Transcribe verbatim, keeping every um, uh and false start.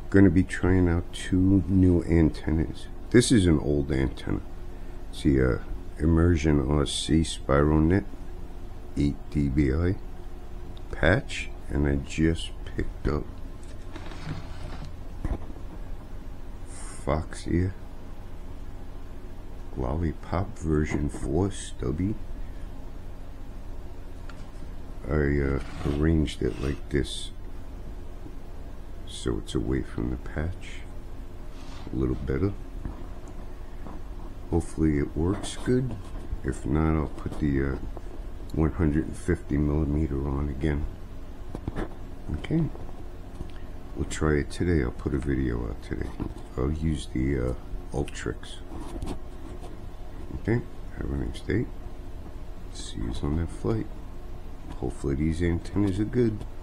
going to be trying out two new antennas. This is an old antenna. It's the uh, Immersion R C spironet eight D B I patch, and I just picked up foxeer lollipop version four stubby. I uh, arranged it like this so it's away from the patch a little better. Hopefully it works good. If not, I'll put the uh, one hundred fifty millimeter on again. Okay, we'll try it today. I'll put a video out today. I'll use the uh, Ultrix. Okay, have a nice day. See you on that flight. Hopefully these antennas are good.